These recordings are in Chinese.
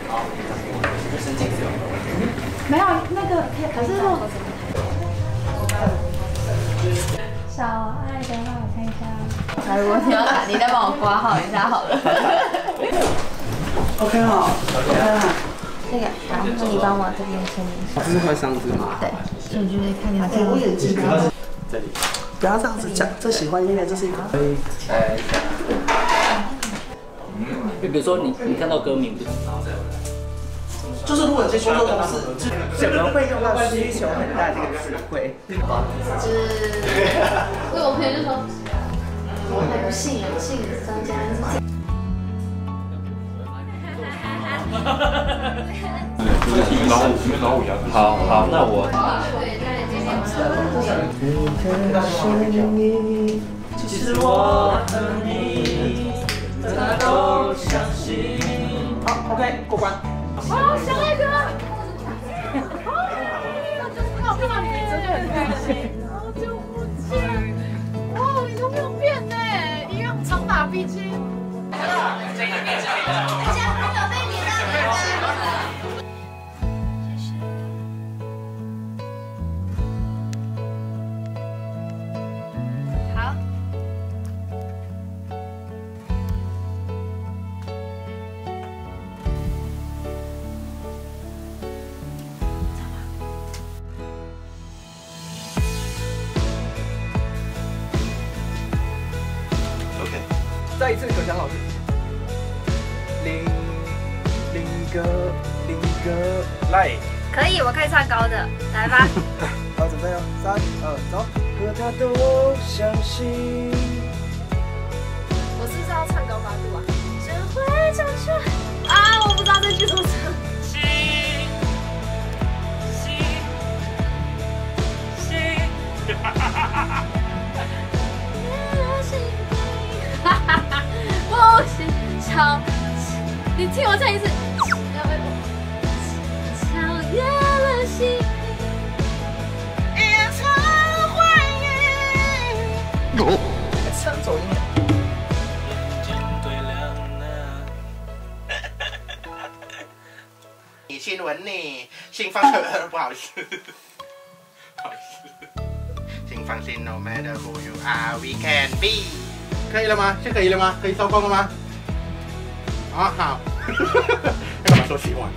申请是有。 没有那个，可是我小爱的话，我看一下。 那如果你要打，你再帮我挂号一下好了。 OK 好 ，OK 啊。 这个，然后你帮我这边签名。 这是会上字吗？ 对，所以就是看你要我眼睛这里。 不要这样子讲，这喜欢音乐，这是一个。 就比如说你看到歌名， 就是如果你在工作公司，怎么会用到需求很大这个词汇？ 就是我朋友就说，我还不信啊，信张家安。 好好，那我。其实我和你，他都相信。 好 ，OK， 过关。 哦，小爱哥，我看到你名字就很开心。好久不见，哦，你都没有变呢，一样长发披肩。 这个面试大家还有被你让好。 OK， 再一次，可翔老师。林哥，来。 可以，我可以唱高的，来吧。 好，准备哦，3、2，走。和他都相信。 我是不是要唱高八度啊？只会唱出啊，我不知道这句怎么唱。不行，唱，你听我唱一次。超越了心，演唱会。 唱走音。 你亲吻你，请放不好意思，不好意思，请放心 ，No matter who you are, we can be。可以了吗？是可以了吗？可以收工了吗？啊，好。干嘛说喜欢？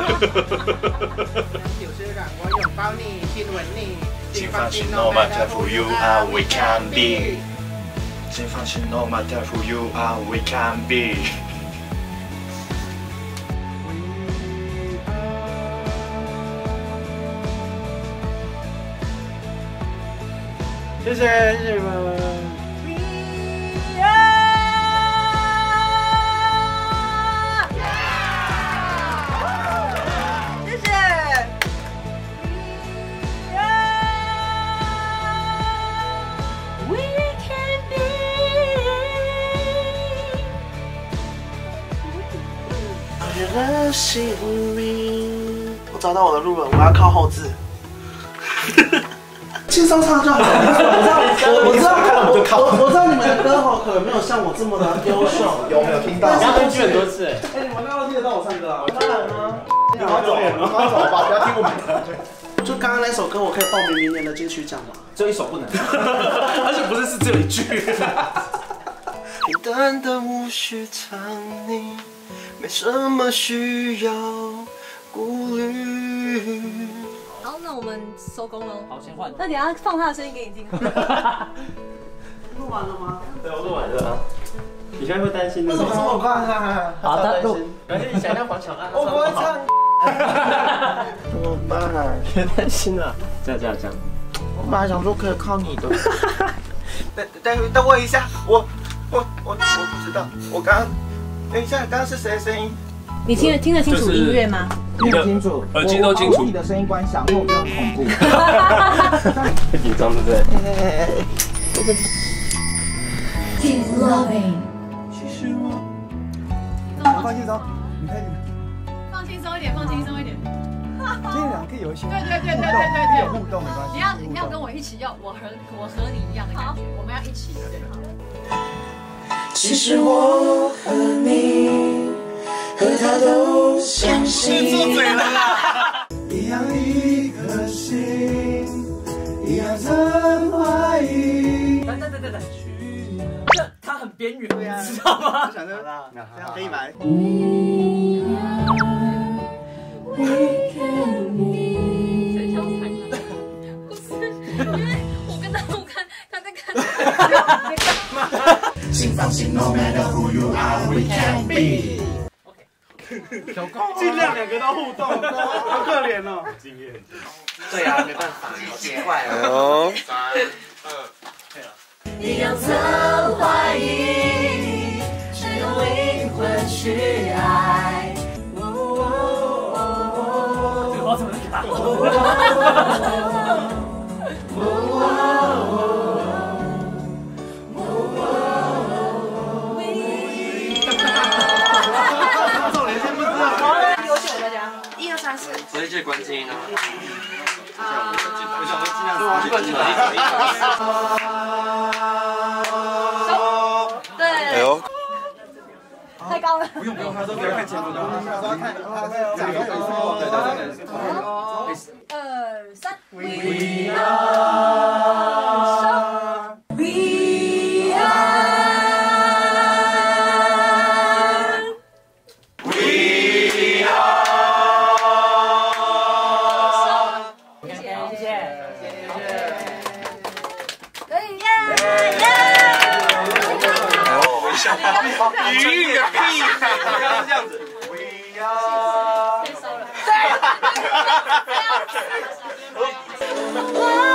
就是让我拥抱你，亲吻你，请放心 ，No matter who you are, we can be。请放心 ，No matter who you are, we can be。谢谢，谢谢你们。 的姓名，我找到我的路了，我要靠后置。轻松唱就好。我知道你们的歌喉可能没有像我这么的优秀， 有没有听到？ 你要分句很多次。 哎，你们刚刚听得到我唱歌啊？当然啊。 你赶快走，赶快走吧，不要听我们的。 就刚刚那首歌，我可以报名明年的金曲奖吗？ 只有一首不能，而且不是只有一句。 平淡的无需藏匿，没什么需要顾虑。 好，那我们收工喽。 好，先换。 那你要放他的声音给你听。 录完了吗？ 对，我录完了啊。你现在会担心为什么这么快？ 好的，录。而且你想要黄小安， 我不会唱。怎么办？ 别担心了。这样。 我本来想说可以靠你的。等我一下，我不知道，我刚等一下，刚刚是谁的声音？ 你听得清楚音乐吗？ 听得清楚， 耳机都清楚。 你的声音关小，后面很恐怖。 会紧张对不对？ Keep loving。 其实我， 放轻松，你可以， 放轻松一点，放轻松一点。 这两可以有一些对， 有互动没关系。 你要跟我一起，我和你一样的感觉，我们要一起。对，好。 其实我和你和他都相吃住嘴了啦！ 一样一颗心，一样曾怀疑。 等，这他很边缘，你知道吗？ 想着啦，这样可以吗？ 谁挑菜的？不是，因为我跟他在看。 请放心 ，No matter who you are, we can be。 尽量2个都互动，好可怜哦。 对啊，没办法，好奇怪哎哦。 呦， 3、2。 一样曾怀疑，只用灵魂去爱。这个我怎么能打？ 重点先不知道。 有请大家，1、2、3、4。 所以这关键啊。 我想说尽量对。 哎呦， 太高了。 不用，他都不要看节目的，他都要看，假装有声。对。 2、3。 We are。 余韵个屁！刚刚是这样子。We are。 哇